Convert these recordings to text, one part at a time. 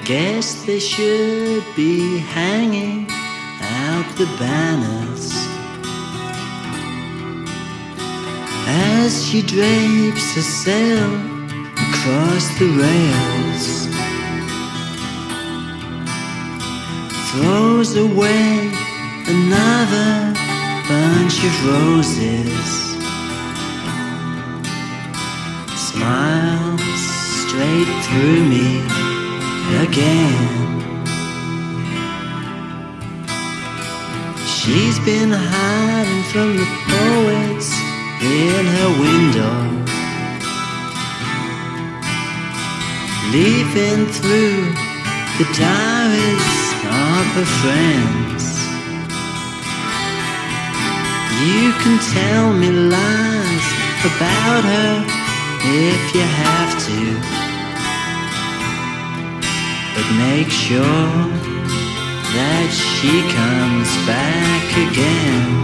Guess they should be hanging out the banners as she drapes herself across the rails, throws away another bunch of roses, smiles straight through me again. She's been hiding from the poets in her window, leafing through the diaries of her friends. You can tell me lies about her if you have to, but make sure that she comes back again.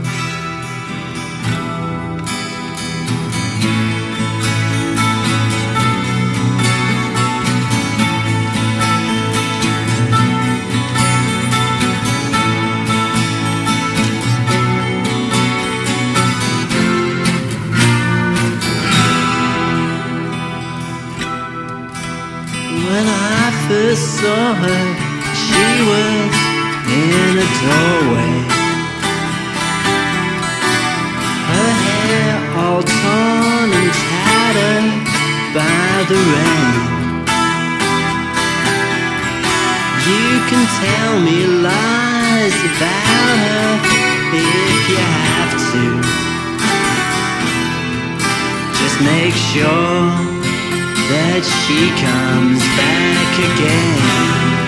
When I first saw her, she was in a doorway, her hair all torn and tattered by the rain. You can tell me lies about her if you have to, just make sure that she comes back again.